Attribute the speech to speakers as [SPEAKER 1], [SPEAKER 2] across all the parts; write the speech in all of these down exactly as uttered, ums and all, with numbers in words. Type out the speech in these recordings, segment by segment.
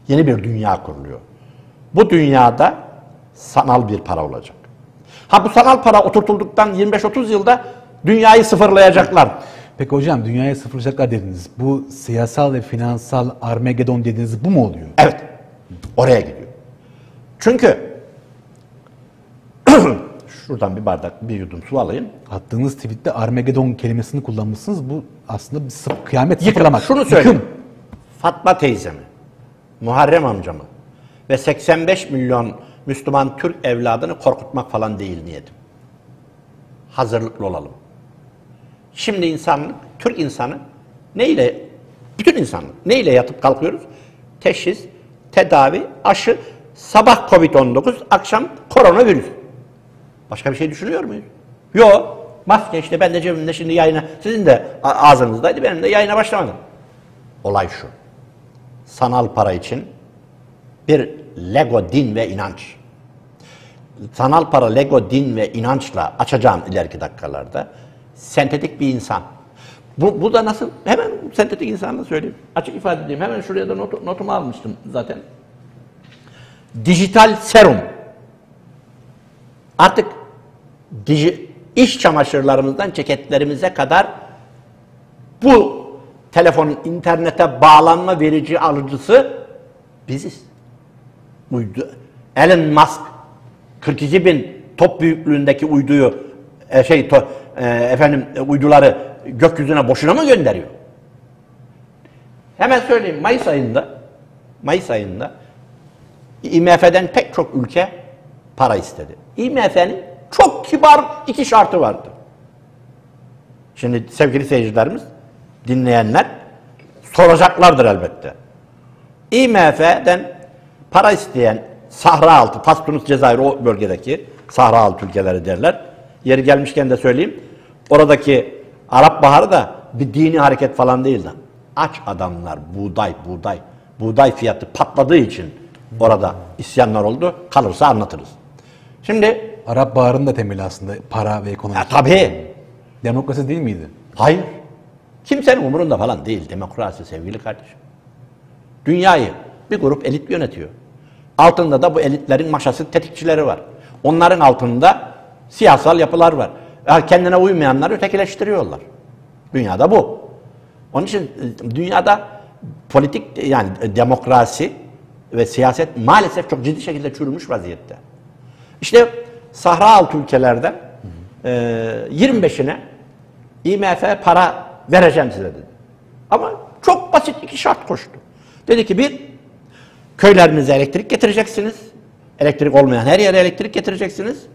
[SPEAKER 1] Yeni bir dünya kuruluyor. Bu dünyada sanal bir para olacak. Ha bu sanal para oturtulduktan yirmi beş otuz yılda dünyayı sıfırlayacaklar.
[SPEAKER 2] Peki hocam dünyayı sıfırlayacaklar dediniz. Bu siyasal ve finansal Armageddon dediğiniz bu mu oluyor?
[SPEAKER 1] Evet. Oraya gidiyor. Çünkü şuradan bir bardak, bir yudum su alayım.
[SPEAKER 2] Attığınız tweette Armageddon kelimesini kullanmışsınız. Bu aslında bir sıf- kıyamet
[SPEAKER 1] Yıkım.
[SPEAKER 2] sıfırlamak.
[SPEAKER 1] Şunu söyleyeyim. Fatma teyzemi, Muharrem amcamı ve seksen beş milyon Müslüman Türk evladını korkutmak falan değil niyetim. Hazırlıklı olalım. Şimdi insanlık, Türk insanı neyle, bütün insanlık neyle yatıp kalkıyoruz? Teşhis, tedavi, aşı, sabah kovid on dokuz, akşam koronavirüs. Başka bir şey düşünüyor muyuz? Yok. Maske işte ben de cebimde şimdi yayına, sizin de ağzınızdaydı, benim de yayına başlamadım. Olay şu. Sanal para için bir Lego din ve inanç. Sanal para, Lego din ve inançla açacağım ileriki dakikalarda. Sentetik bir insan. Bu, bu da nasıl? Hemen sentetik insanla söyleyeyim. Açık ifade edeyim. Hemen şuraya da not, notumu almıştım zaten. Dijital serum. Artık diji, iş çamaşırlarımızdan ceketlerimize kadar bu telefonun internete bağlanma verici alıcısı biziz. Uydu. Elon Musk kırk iki bin top büyüklüğündeki uyduyu e, şey to, e, efendim e, uyduları gökyüzüne boşuna mı gönderiyor? Hemen söyleyeyim, Mayıs ayında Mayıs ayında I M F'den pek çok ülke para istedi. I M F'nin çok kibar iki şartı vardı. Şimdi sevgili seyircilerimiz, dinleyenler soracaklardır elbette. I M F'den para isteyen Sahra altı, Fastunus Cezayir o bölgedeki Sahra altı ülkeleri derler. Yeri gelmişken de söyleyeyim. Oradaki Arap Baharı da bir dini hareket falan değildi. Aç adamlar buğday, buğday. Buğday fiyatı patladığı için orada isyanlar oldu. Kalırsa anlatırız. Şimdi
[SPEAKER 2] Arap Baharı'nın da temeli aslında para ve ekonomi.
[SPEAKER 1] Ya, tabii.
[SPEAKER 2] Demokrasi değil miydi?
[SPEAKER 1] Hayır. Kimsenin umurunda falan değil demokrasi sevgili kardeşim. Dünyayı bir grup elit yönetiyor. Altında da bu elitlerin maşası tetikçileri var. Onların altında siyasal yapılar var. Yani kendine uymayanları ötekileştiriyorlar. Dünyada bu. Onun için dünyada politik yani demokrasi ve siyaset maalesef çok ciddi şekilde çürümüş vaziyette. İşte Sahra altı ülkelerden e, yirmi beşine I M F para vereceğim size dedi. Ama çok basit iki şart koştu. Dedi ki bir, köylerinize elektrik getireceksiniz. Elektrik olmayan her yere elektrik getireceksiniz.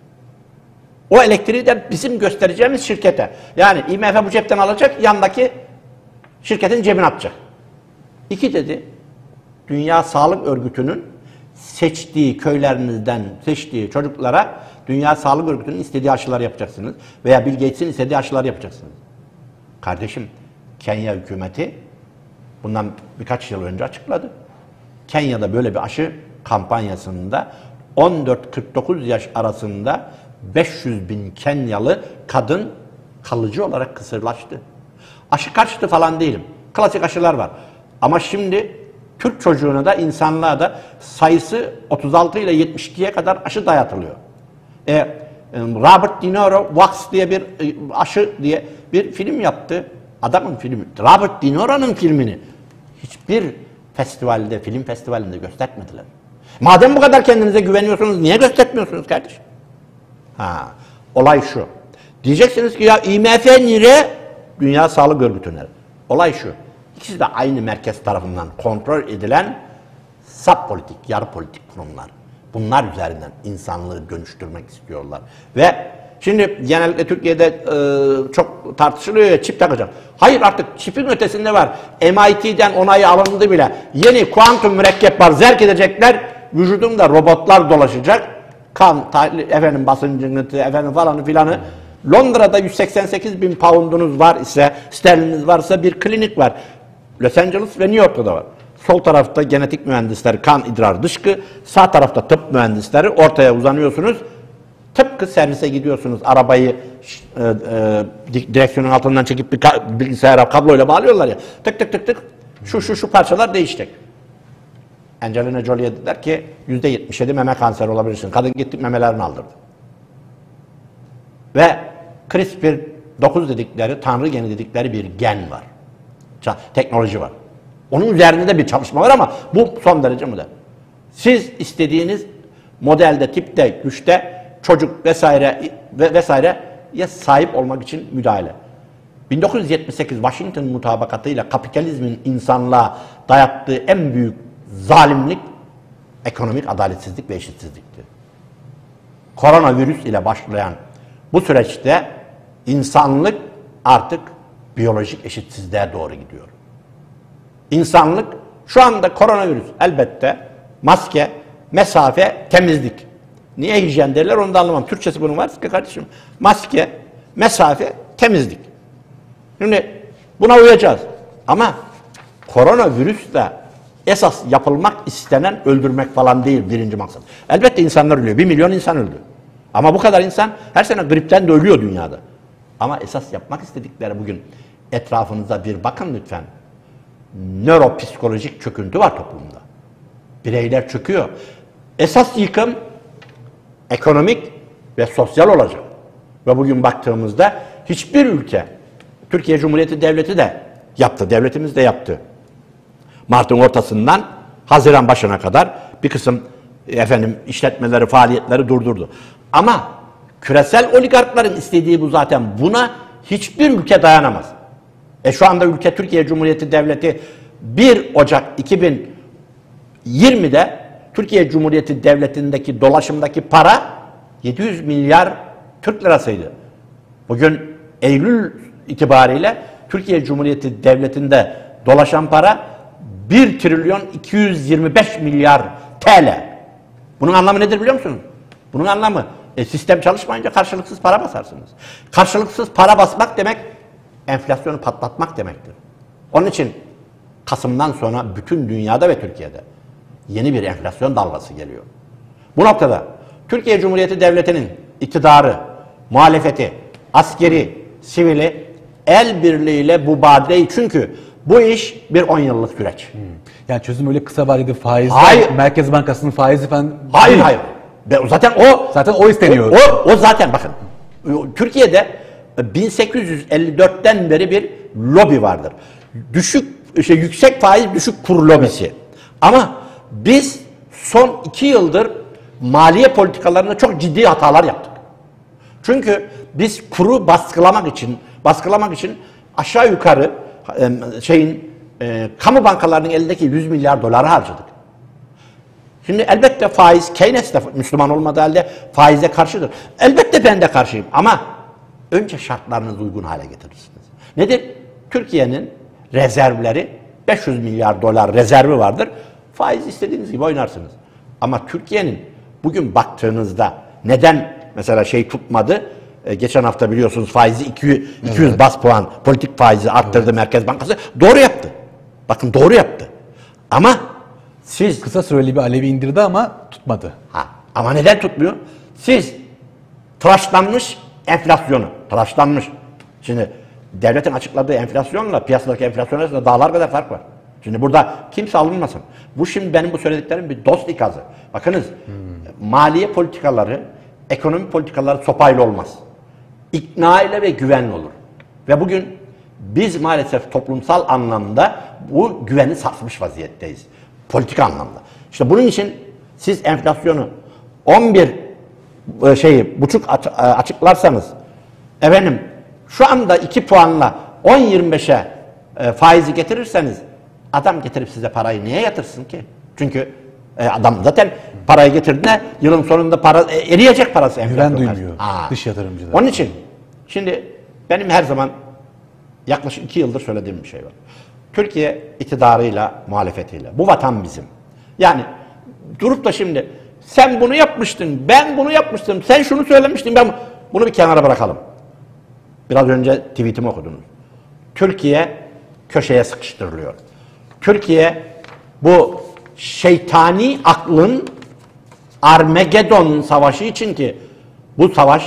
[SPEAKER 1] O elektriği de bizim göstereceğimiz şirkete. Yani I M F bu cepten alacak, yandaki şirketin cebine atacak. İki dedi, Dünya Sağlık Örgütü'nün seçtiği köylerinizden seçtiği çocuklara Dünya Sağlık Örgütü'nün istediği aşılar yapacaksınız. Veya Bill Gates'in istediği aşılar yapacaksınız. Kardeşim, Kenya hükümeti bundan birkaç yıl önce açıkladı. Kenya'da böyle bir aşı kampanyasında on dört kırk dokuz yaş arasında beş yüz bin Kenyalı kadın kalıcı olarak kısırlaştı. Aşı karşıtı falan değilim. Klasik aşılar var. Ama şimdi Türk çocuğuna da insanlığa da sayısı otuz altı ile yetmiş ikiye kadar aşı dayatılıyor. E, Robert De Niro Wax diye bir aşı diye bir film yaptı. Adamın filmi. Robert De Niro'nun filmini hiçbir festivalde, film festivalinde göstermediler. Madem bu kadar kendinize güveniyorsunuz, niye göstermiyorsunuz kardeşim? Ha, olay şu. Diyeceksiniz ki ya I M F nere? Dünya Sağlık Örgütü nere? Olay şu. İkisi de aynı merkez tarafından kontrol edilen sap politik, yarı politik kurumlar. Bunlar üzerinden insanlığı dönüştürmek istiyorlar. Ve şimdi genellikle Türkiye'de e, çok tartışılıyor ya, çip takacağım. Hayır, artık çipin ötesinde var. M I T'den onayı alındı bile. Yeni kuantum mürekkep var. Zerk edecekler. Vücudumda robotlar dolaşacak. Kan, tahlil, efendim basıncını, efendim falanı filanı. Londra'da yüz seksen sekiz bin poundunuz var ise, sterliniz varsa bir klinik var. Los Angeles ve New York'ta da var. Sol tarafta genetik mühendisleri, kan, idrar, dışkı. Sağ tarafta tıp mühendisleri. Ortaya uzanıyorsunuz. Tıpkı servise gidiyorsunuz. Arabayı e, e, direksiyonun altından çekip bir bilgisayara kabloyla bağlıyorlar ya. Tık tık tık tık. Şu şu şu parçalar değişecek. Angelina Jolie'ye dediler ki yüzde yetmiş yedi meme kanseri olabilirsin. Kadın gitti memelerini aldırdı. Ve CRISPR dokuz dedikleri, tanrı geni dedikleri bir gen var. Teknoloji var. Onun üzerinde de bir çalışma var ama bu son derece modern. Siz istediğiniz modelde, tipte, güçte çocuk vesaire ve vesaireye sahip olmak için müdahale. bin dokuz yüz yetmiş sekiz Washington mutabakatıyla kapitalizmin insanlığa dayattığı en büyük zalimlik ekonomik adaletsizlik ve eşitsizlikti. Koronavirüs ile başlayan bu süreçte insanlık artık biyolojik eşitsizliğe doğru gidiyor. İnsanlık şu anda koronavirüs elbette maske, mesafe, temizlik. Niye hijyen derler onu da anlamam. Türkçesi bunun var ki kardeşim. Maske, mesafe, temizlik. Şimdi buna uyacağız. Ama koronavirüsle esas yapılmak istenen öldürmek falan değil birinci maksat. Elbette insanlar ölüyor. Bir milyon insan öldü. Ama bu kadar insan her sene gripten de ölüyor dünyada. Ama esas yapmak istedikleri bugün etrafınıza bir bakın lütfen. Nöropsikolojik çöküntü var toplumda. Bireyler çöküyor. Esas yıkım ekonomik ve sosyal olacak. Ve bugün baktığımızda hiçbir ülke, Türkiye Cumhuriyeti Devleti de yaptı, devletimiz de yaptı. Mart'ın ortasından Haziran başına kadar bir kısım efendim işletmeleri, faaliyetleri durdurdu. Ama küresel oligarkların istediği bu zaten. Buna hiçbir ülke dayanamaz. E şu anda ülke Türkiye Cumhuriyeti Devleti bir Ocak iki bin yirmide Türkiye Cumhuriyeti Devleti'ndeki dolaşımdaki para yedi yüz milyar Türk lirasıydı. Bugün Eylül itibariyle Türkiye Cumhuriyeti Devleti'nde dolaşan para bir trilyon iki yüz yirmi beş milyar T L. Bunun anlamı nedir biliyor musunuz? Bunun anlamı e, sistem çalışmayınca karşılıksız para basarsınız. Karşılıksız para basmak demek enflasyonu patlatmak demektir. Onun için Kasım'dan sonra bütün dünyada ve Türkiye'de yeni bir enflasyon dalgası geliyor. Bu noktada Türkiye Cumhuriyeti Devleti'nin iktidarı, muhalefeti, askeri, sivili el birliğiyle bu badeyi, çünkü bu iş bir on yıllık süreç. Hmm.
[SPEAKER 2] Yani çözüm öyle kısa vadeli faiz,
[SPEAKER 1] hayır.
[SPEAKER 2] Merkez Bankası'nın faizi falan
[SPEAKER 1] hayır
[SPEAKER 2] değil.
[SPEAKER 1] hayır. Zaten o
[SPEAKER 2] zaten o isteniyor.
[SPEAKER 1] O, o, o zaten bakın. Türkiye'de bin sekiz yüz elli dörtten beri bir lobi vardır. Düşük işte yüksek faiz düşük kur lobisi. Evet. Ama biz son iki yıldır maliye politikalarında çok ciddi hatalar yaptık. Çünkü biz kuru baskılamak için baskılamak için aşağı yukarı şeyin e, kamu bankalarının elindeki yüz milyar doları harcadık. Şimdi elbette faiz, Keynes de Müslüman olmadığı halde faize karşıdır. Elbette ben de karşıyım ama önce şartlarınızı uygun hale getirirsiniz. Nedir? Türkiye'nin rezervleri beş yüz milyar dolar rezervi vardır. Faiz istediğiniz gibi oynarsınız. Ama Türkiye'nin bugün baktığınızda neden mesela şey tutmadı? Ee, geçen hafta biliyorsunuz faizi iki yüz, evet. iki yüz bas puan politik faizi arttırdı, evet. Merkez Bankası. Doğru yaptı. Bakın doğru yaptı. Ama siz...
[SPEAKER 2] Kısa süreli bir alevi indirdi ama tutmadı.
[SPEAKER 1] Ha, ama neden tutmuyor? Siz tıraşlanmış enflasyonu, tıraşlanmış. Şimdi devletin açıkladığı enflasyonla piyasadaki enflasyon arasında dağlar kadar fark var. Şimdi burada kimse alınmasın. Bu şimdi benim bu söylediklerim bir dost ikazı. Bakınız hmm. maliye politikaları, ekonomi politikaları sopayla olmaz. İkna ile ve güvenli olur. Ve bugün biz maalesef toplumsal anlamda bu güveni sarsmış vaziyetteyiz. Politik anlamda. İşte bunun için siz enflasyonu on bir şeyi buçuk açıklarsanız, efendim şu anda iki puanla on yirmi beşe faizi getirirseniz adam getirip size parayı niye yatırsın ki? Çünkü adam zaten parayı getirdiğinde yılın sonunda para eriyecek parası.
[SPEAKER 2] Güven duymuyor. Aa. Dış yatırımcılar.
[SPEAKER 1] Onun için şimdi benim her zaman yaklaşık iki yıldır söylediğim bir şey var. Türkiye iktidarıyla, muhalefetiyle. Bu vatan bizim. Yani durup da şimdi sen bunu yapmıştın, ben bunu yapmıştım, sen şunu söylemiştin, ben bunu bir kenara bırakalım. Biraz önce tweetimi okudunuz. Türkiye köşeye sıkıştırılıyor. Türkiye bu şeytani aklın Armagedon savaşı için, ki bu savaş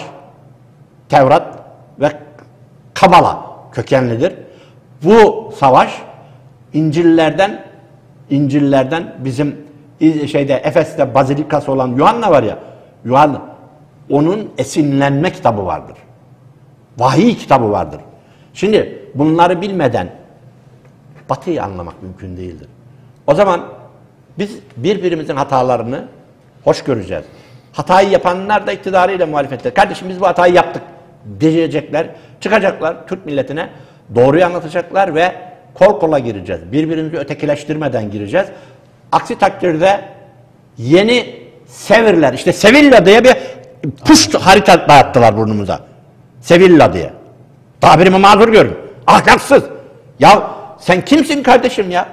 [SPEAKER 1] Tevrat ve Kabala kökenlidir. Bu savaş İncil'lerden İncil'lerden bizim şeyde Efes'te bazilikası olan Yuhanna var ya, Yuhanna, onun esinlenme kitabı vardır. Vahiy kitabı vardır. Şimdi bunları bilmeden Batı'yı anlamak mümkün değildir. O zaman biz birbirimizin hatalarını hoş göreceğiz. Hatayı yapanlar da iktidarıyla muhalefetler. Kardeşim biz bu hatayı yaptık diyecekler. Çıkacaklar Türk milletine, doğruyu anlatacaklar ve kol kola gireceğiz. Birbirimizi ötekileştirmeden gireceğiz. Aksi takdirde yeni Sevirler, işte Sevilla diye bir puş harita dağıttılar burnumuza. Sevilla diye. Tabirimi mazur görün. Ahlaksız. Ya sen kimsin kardeşim ya?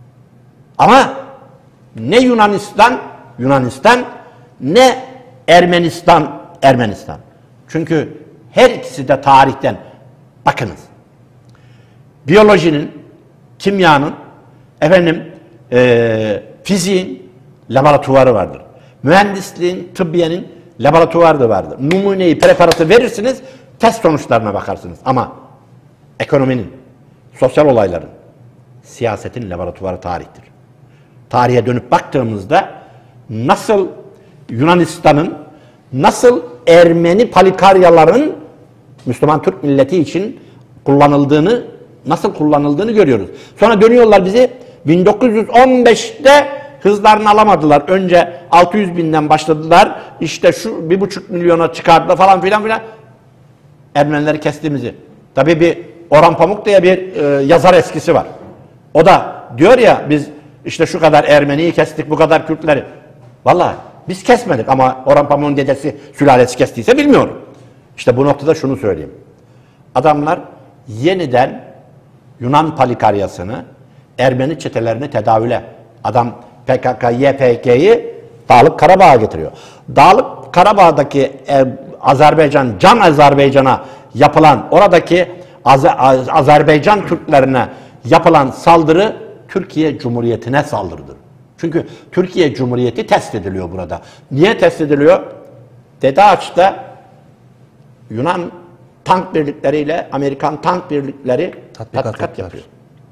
[SPEAKER 1] Ama ne Yunanistan, Yunanistan, ne Ermenistan, Ermenistan. Çünkü her ikisi de tarihten, bakınız, biyolojinin, kimyanın, efendim, e, fiziğin laboratuvarı vardır. Mühendisliğin, tıbbiyenin laboratuvarı da vardır. Numuneyi, preparatı verirsiniz, test sonuçlarına bakarsınız. Ama ekonominin, sosyal olayların, siyasetin laboratuvarı tarihtir. Tarihe dönüp baktığımızda nasıl Yunanistan'ın, nasıl Ermeni palikaryaların Müslüman Türk milleti için kullanıldığını, nasıl kullanıldığını görüyoruz. Sonra dönüyorlar bizi bin dokuz yüz on beşte hızlarını alamadılar. Önce altı yüz binden başladılar. İşte şu bir buçuk milyona çıkardılar falan filan filan. Ermenileri kestiğimizi. Tabii bir Orhan Pamuk diye bir e, yazar eskisi var. O da diyor ya biz işte şu kadar Ermeniyi kestik, bu kadar Kürtleri. Vallahi biz kesmedik ama Orhan Pamuk'un dedesi, sülalesi kestiyse bilmiyorum. İşte bu noktada şunu söyleyeyim. Adamlar yeniden Yunan palikaryasını, Ermeni çetelerine tedavüle. Adam P K K Y P G'yi Dağlık Karabağ'a getiriyor. Dağlık Karabağ'daki e, Azerbaycan, Can Azerbaycan'a yapılan, oradaki Az Az Azerbaycan Türklerine yapılan saldırı Türkiye Cumhuriyeti'ne saldırıdır. Çünkü Türkiye Cumhuriyeti test ediliyor burada. Niye test ediliyor? Dede Ağaç'ta Yunan tank birlikleriyle Amerikan tank birlikleri tatbikat, tatbikat yapıyor.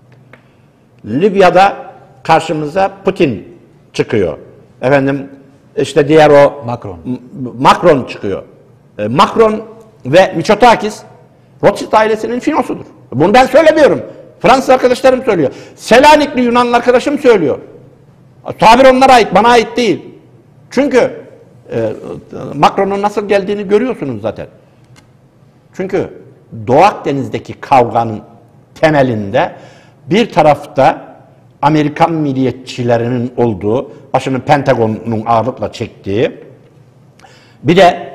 [SPEAKER 1] Libya'da karşımıza Putin çıkıyor. Efendim işte diğer o
[SPEAKER 2] Macron,
[SPEAKER 1] Macron çıkıyor. E, Macron ve Mitsotakis Rothschild ailesinin finosudur. Bunu ben söylemiyorum. Fransız arkadaşlarım söylüyor. Selanikli Yunanlı arkadaşım söylüyor. Tabir onlara ait, bana ait değil. Çünkü e, Macron'un nasıl geldiğini görüyorsunuz zaten. Çünkü Doğu Akdeniz'deki kavganın temelinde bir tarafta Amerikan milliyetçilerinin olduğu, başını Pentagon'un ağırlıkla çektiği, bir de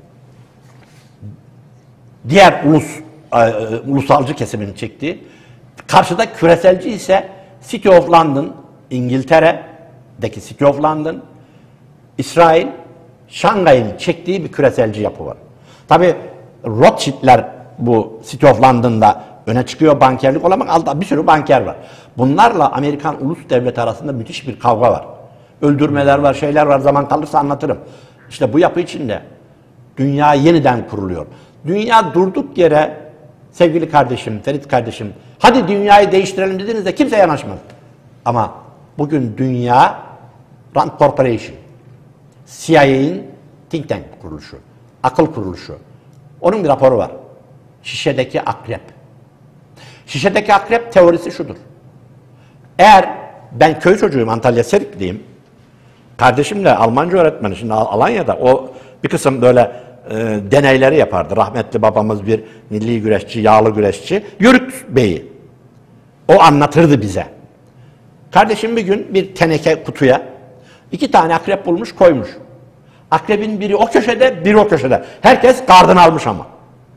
[SPEAKER 1] diğer ulus e, ulusalcı kesimin çektiği, karşıda küreselci ise City of London, İngiltere'deki City of London, İsrail, Şangay'ın çektiği bir küreselci yapı var. Tabi Rothschild'ler bu City of London'da öne çıkıyor bankerlik olarak, altta bir sürü banker var. Bunlarla Amerikan ulus devleti arasında müthiş bir kavga var. Öldürmeler var, şeyler var, zaman kalırsa anlatırım. İşte bu yapı içinde dünya yeniden kuruluyor. Dünya durduk yere, sevgili kardeşim, Ferit kardeşim, hadi dünyayı değiştirelim dediğinizde kimse yanaşmaz. Ama bugün dünya Rand Corporation, C I A'nin think tank kuruluşu, akıl kuruluşu. Onun bir raporu var. Şişedeki akrep. Şişedeki akrep teorisi şudur. Eğer ben köy çocuğuyum, Antalya Serikliyim, kardeşim de Almanca öğretmeni, şimdi Alanya'da o bir kısım böyle e, deneyleri yapardı. Rahmetli babamız bir milli güreşçi, yağlı güreşçi, Yörük Bey'i. O anlatırdı bize. Kardeşim bir gün bir teneke kutuya iki tane akrep bulmuş, koymuş. Akrebin biri o köşede, biri o köşede. Herkes gardını almış ama.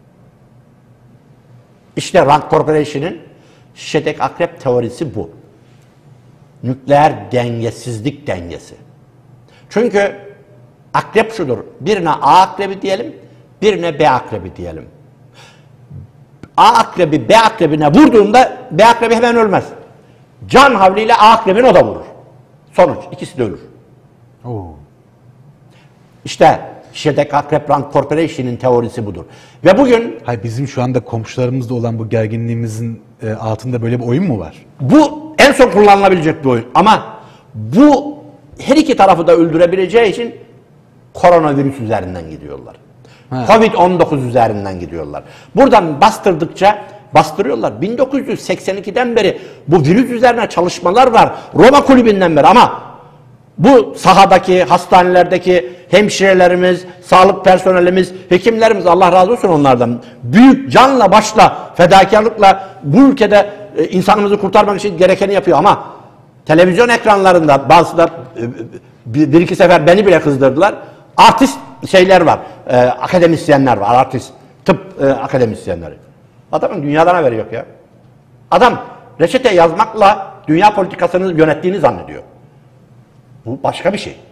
[SPEAKER 1] İşte Rand Corporation'ın şişedeki akrep teorisi bu. Nükleer dengesizlik dengesi. Çünkü akrep şudur. Birine A akrebi diyelim, birine B akrebi diyelim. A akrebi B akrebine vurduğunda B akrebi hemen ölmez. Can havliyle A akrebini o da vurur. Sonuç ikisi de ölür.
[SPEAKER 2] Oo.
[SPEAKER 1] İşte şişedeki akrep Rand Corporation'ın teorisi budur. Ve bugün
[SPEAKER 2] Hayır, bizim şu anda komşularımızda olan bu gerginliğimizin e, altında böyle bir oyun mu var?
[SPEAKER 1] bu en son kullanılabilecek bir oyun. Ama bu her iki tarafı da öldürebileceği için koronavirüs üzerinden gidiyorlar. Covid on dokuz üzerinden gidiyorlar. Buradan bastırdıkça bastırıyorlar. bin dokuz yüz seksen ikiden beri bu virüs üzerine çalışmalar var. Roma Kulübü'nden beri ama bu sahadaki, hastanelerdeki hemşirelerimiz, sağlık personelimiz, hekimlerimiz, Allah razı olsun onlardan, büyük canla başla, fedakarlıkla bu ülkede e, insanımızı kurtarmak için gerekeni yapıyor ama televizyon ekranlarında bazı da e, bir, bir iki sefer beni bile kızdırdılar. Artist şeyler var, e, akademisyenler var, artist, tıp e, akademisyenleri. Adamın dünyadan haberi yok ya. Adam reçete yazmakla dünya politikasını yönettiğini zannediyor. Bu başka bir şey.